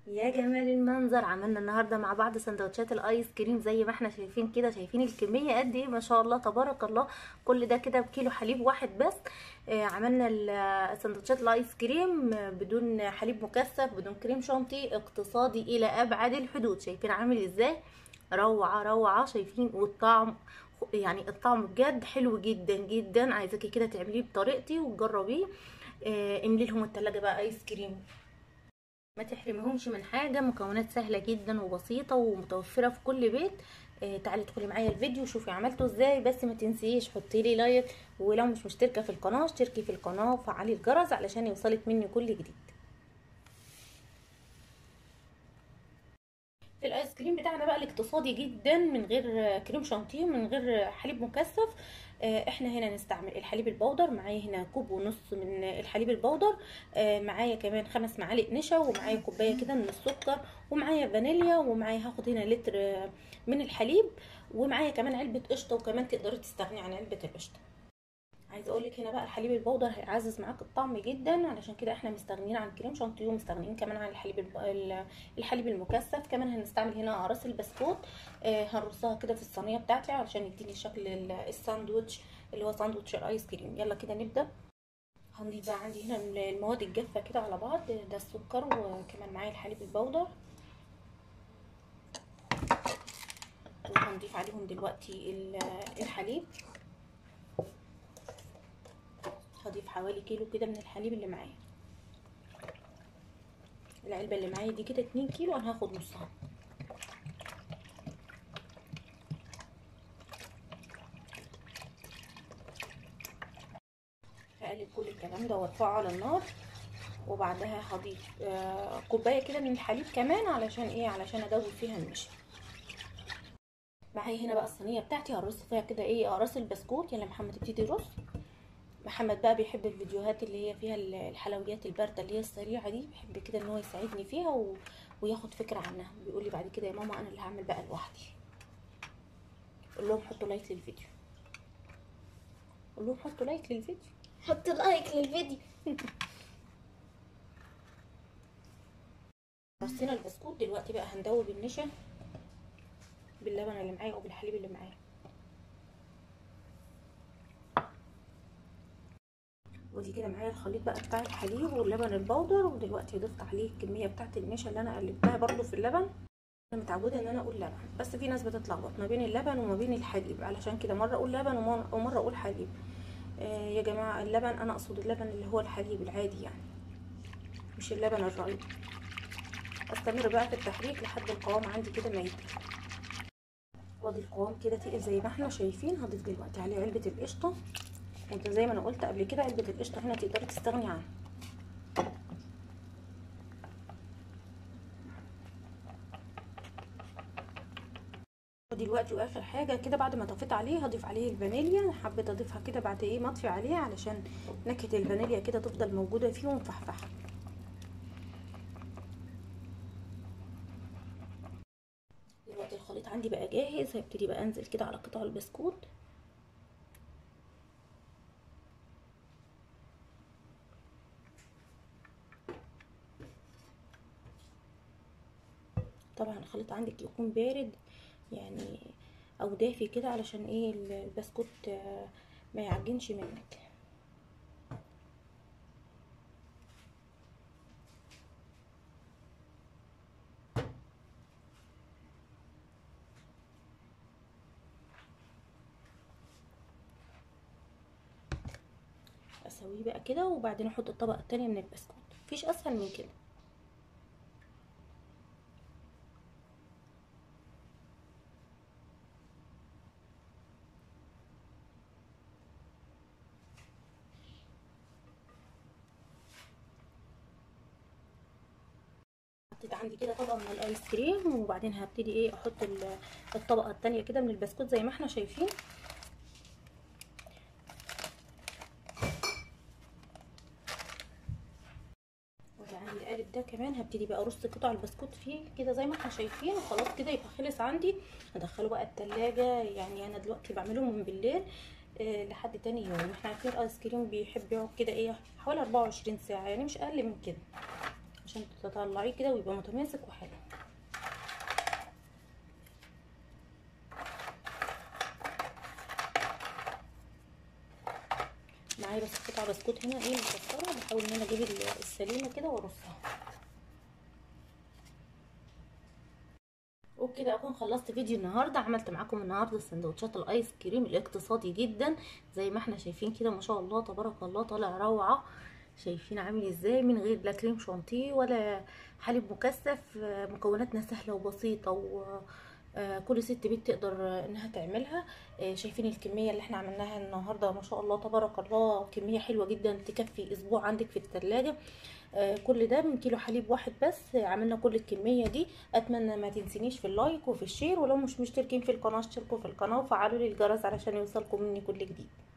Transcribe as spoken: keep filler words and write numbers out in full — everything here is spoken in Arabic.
يا جمال المنظر، عملنا النهارده مع بعض سندوتشات الايس كريم زي ما احنا شايفين كده. شايفين الكميه قد ايه؟ ما شاء الله تبارك الله. كل ده كده بكيلو حليب واحد بس. آه عملنا ال- سندوتشات الايس كريم آه، بدون حليب مكثف، بدون كريم شانتيه، اقتصادي الى ابعد الحدود. شايفين عامل ازاي؟ روعه روعه. شايفين؟ والطعم يعني الطعم بجد حلو جدا جدا. عايزاكي كده تعمليه بطريقتي وتجربيه. آه املي لهم التلاجة بقى ايس كريم، ما تحرمهمش من حاجة. مكونات سهلة جدا وبسيطة ومتوفرة في كل بيت. آه تعالي ادخلي معايا الفيديو وشوفي عملته ازاي. بس ما تنسيش حطي لي لايك، ولو مش مشتركة في القناة اشتركي في القناة وفعلي الجرس علشان يوصلك مني كل جديد. في الايس كريم بتاعنا بقى الاقتصادي جدا، من غير كريم شانتيه، من غير حليب مكثف. آه، احنا هنا نستعمل الحليب البودر. معايا هنا كوب ونص من الحليب البودر. آه، معايا كمان خمس معالق نشا، ومعايا كوبايه كده من السكر، ومعايا فانيليا، ومعايا هاخد هنا لتر آه، من الحليب، ومعايا كمان علبه قشطه. وكمان تقدري تستغني عن علبه القشطه. عايزه اقول لك هنا بقى الحليب البودر هيعزز معاك الطعم جدا، علشان كده احنا مستغنيين عن كريم شانتيه، ومستغنيين كمان عن الحليب الب... ال- الحليب المكثف. كمان هنستعمل هنا اقراص البسكوت. آه هنرصها كده في الصينيه بتاعتي علشان يديني شكل ال- الساندوتش اللي هو ساندوتش الايس كريم. يلا كده نبدا. هنضيف بقى عندي هنا المواد الجافه كده على بعض. ده السكر، وكمان معايا الحليب البودر، وهنضيف عليهم دلوقتي ال- الحليب. هضيف حوالي كيلو كده من الحليب اللي معايا. العلبه اللي معايا دي كده اتنين كيلو، انا هاخد نصها. هقلب كل الكلام ده وارفعه على النار، وبعدها هضيف آه كوبايه كده من الحليب كمان. علشان ايه؟ علشان ادوب فيها النشا. معايا هنا بقى الصينيه بتاعتي هرص فيها كده ايه اقراص البسكوت. يلا محمد ابتدي رص. محمد بقى بيحب الفيديوهات اللي هي فيها الحلويات البارده اللي هي السريعه دي، بيحب كده ان هو يساعدني فيها و... وياخد فكره عنها. بيقول لي بعد كده يا ماما انا اللي هعمل بقى لوحدي. قول لهم حطوا لايك للفيديو. قول لهم حطوا لايك للفيديو. حط لايك للفيديو. رصينا البسكوت. دلوقتي بقى هندوب النشا باللبن اللي معايا او بالحليب اللي معايا. ودي كده معايا الخليط بقى بتاع الحليب واللبن البودر. ودلوقتي ضفت عليه الكميه بتاعه النشا اللي انا قلبتها برده في اللبن. انا متعوده ان انا اقول لبن، بس في ناس بتتلخبط ما بين اللبن وما بين الحليب، علشان كده مره اقول لبن ومره اقول حليب. آه يا جماعه اللبن انا اقصد اللبن اللي هو الحليب العادي يعني، مش اللبن الرايب. استمر بقى في التحريك لحد القوام عندي كده ما يتقل. وادي القوام كده تقل زي ما احنا شايفين. هضيف دلوقتي عليه علبه القشطه. وانت زي ما انا قلت قبل كده علبه القشطه هنا تقدري تستغني عنها. دلوقتي واخر حاجه كده بعد ما طفيت عليه هضيف عليه الفانيليا. حبيت اضيفها كده بعد ايه ما اطفي عليه، علشان نكهه الفانيليا كده تفضل موجوده فيه ومفحفحه. دلوقتي الخليط عندي بقى جاهز. هبتدي بقى انزل كده على قطع البسكوت. طبعا الخليط عندك يكون بارد يعني او دافي كده، علشان ايه البسكوت ما يعجنش منك. اسويه بقى كده، وبعدين احط الطبقه التانية من البسكوت. مفيش اسهل من كده. حطيت عندي كده طبقه من الايس كريم، وبعدين هبتدي ايه احط الطبقه التانية كده من البسكوت زي ما احنا شايفين. وعندي القالب ده كمان هبتدي بقى ارص قطع البسكوت فيه كده زي ما احنا شايفين. وخلاص كده يبقى خلص عندي. هدخله بقى التلاجة. يعني انا دلوقتي بعمله من بالليل آه لحد تاني يوم. احنا عارفين الايس كريم بيحب يقعد كده ايه حوالي اربعة وعشرين ساعه، يعني مش اقل من كده. عشان تطلعيه كده ويبقى متماسك وحلو. معايا بس قطعه بسكوت هنا ايه مكسره، بحاول ان انا اجيب السليمه كده وارصها. وبكده اكون خلصت فيديو النهارده. عملت معاكم النهارده سندوتشات الايس كريم الاقتصادي جدا زي ما احنا شايفين كده، ما شاء الله تبارك الله طالع روعه. شايفين عامل ازاي من غير لا كريم شانتيه ولا حليب مكثف. مكوناتنا سهله وبسيطه وكل ست بيت تقدر انها تعملها. شايفين الكميه اللي احنا عملناها النهارده ما شاء الله تبارك الله، كميه حلوه جدا تكفي اسبوع عندك في الثلاجه. كل ده من كيلو حليب واحد بس عملنا كل الكميه دي. اتمنى ما تنسينيش في اللايك وفي الشير، ولو مش مشتركين في القناه اشتركوا في القناه وفعلوا لي الجرس علشان يوصلكم مني كل جديد.